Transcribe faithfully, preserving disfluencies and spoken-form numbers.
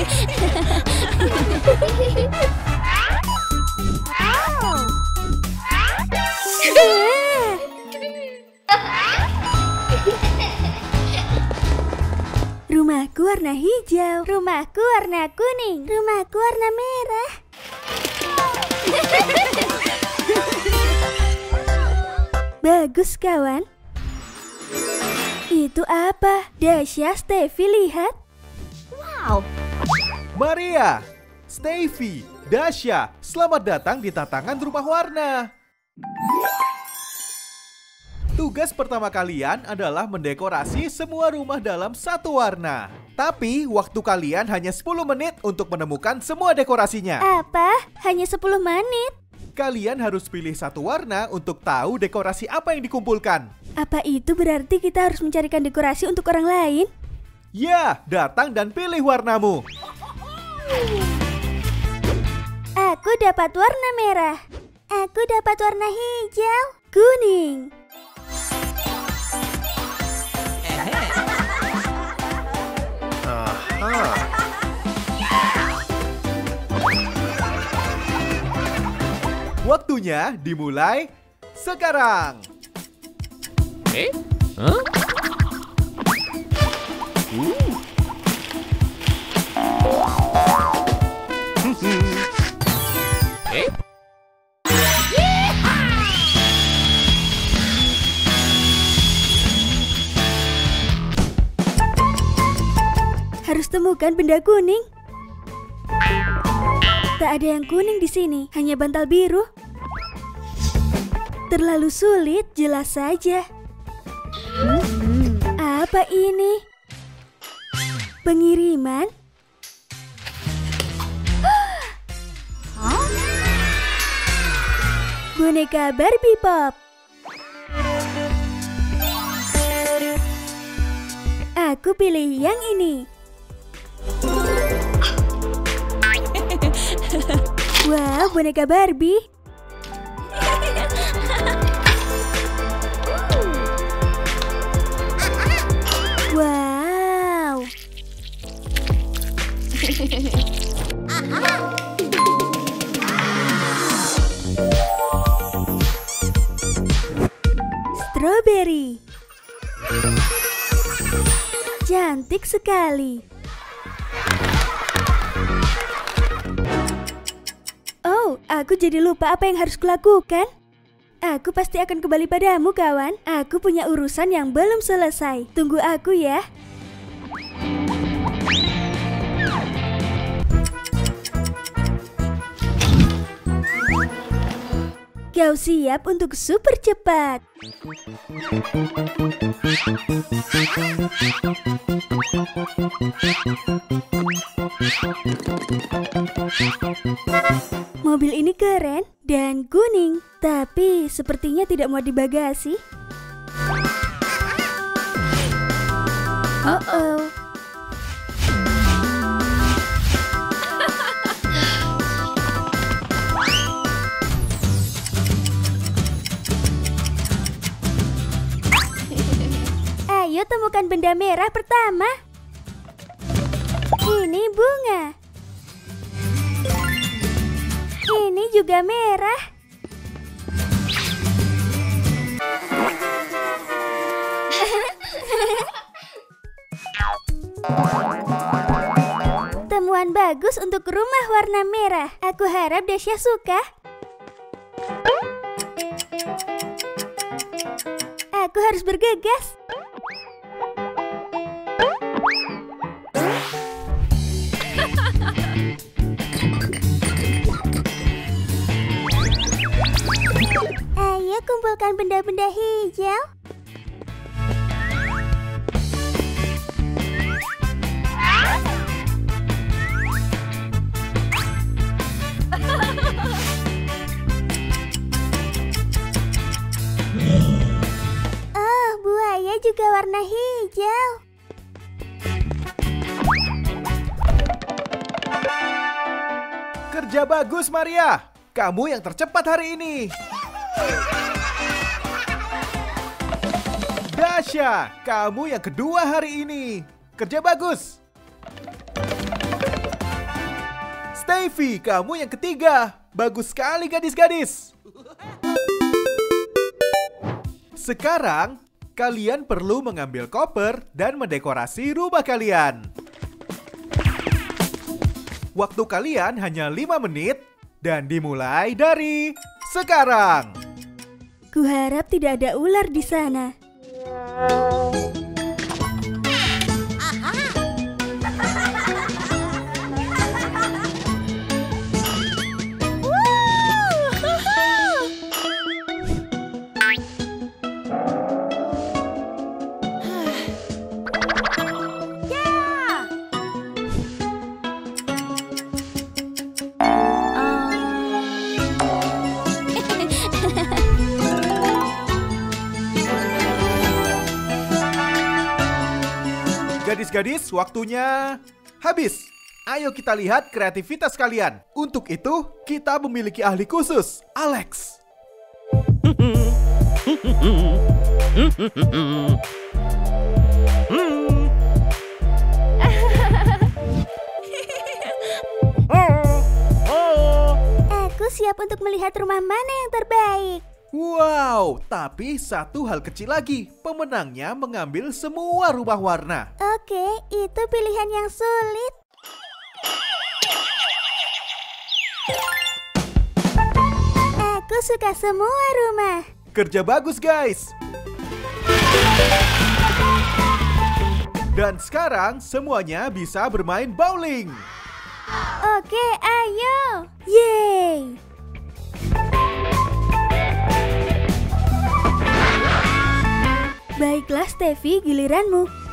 Rumahku warna hijau, rumahku warna kuning, rumahku warna merah. Bagus kawan. Itu apa? Dasya, Steffi, lihat. Wow. Maria, Steffi, Dasya, selamat datang di tantangan rumah warna. Tugas pertama kalian adalah mendekorasi semua rumah dalam satu warna. Tapi waktu kalian hanya sepuluh menit untuk menemukan semua dekorasinya. Apa? Hanya sepuluh menit? Kalian harus pilih satu warna untuk tahu dekorasi apa yang dikumpulkan. Apa itu berarti kita harus mencarikan dekorasi untuk orang lain? Ya, datang dan pilih warnamu. Aku dapat warna merah. Aku dapat warna hijau. Kuning. Waktunya dimulai sekarang. Eh? Huh? Uh. Eh? Harus temukan benda kuning. Tak ada yang kuning di sini, hanya bantal biru. Terlalu sulit, jelas saja. Hmm, apa ini? Pengiriman? Boneka Barbie Pop. Aku pilih yang ini. Wow, boneka Barbie. Wow. Strawberry. Cantik sekali. Oh, aku jadi lupa apa yang harus kulakukan. Aku pasti akan kembali padamu, kawan. Aku punya urusan yang belum selesai. Tunggu aku ya. Kau siap untuk super cepat? Mobil ini keren dan kuning, tapi sepertinya tidak mau dibagasi. Oh-oh. Ayo temukan benda merah pertama. Ini bunga. Ini juga merah. Temuan bagus untuk rumah warna merah. Aku harap Dasya suka. Aku harus bergegas. Ayo kumpulkan benda-benda hijau. Oh, buaya juga warna hijau. Kerja bagus, Maria. Kamu yang tercepat hari ini. Dasya, kamu yang kedua hari ini. Kerja bagus. Steffi, kamu yang ketiga. Bagus sekali gadis-gadis. Sekarang, kalian perlu mengambil koper dan mendekorasi rumah kalian. Waktu kalian hanya lima menit dan dimulai dari sekarang. Kuharap tidak ada ular di sana. Gadis-gadis, waktunya habis. Ayo kita lihat kreativitas kalian. Untuk itu, kita memiliki ahli khusus, Alex. Aku siap untuk melihat rumah mana yang terbaik. Wow, tapi satu hal kecil lagi. Pemenangnya mengambil semua rumah warna. Oke, itu pilihan yang sulit. Aku suka semua rumah. Kerja bagus, guys. Dan sekarang semuanya bisa bermain bowling. Oke, ayo. Yeay. Baiklah Steffi, giliranmu.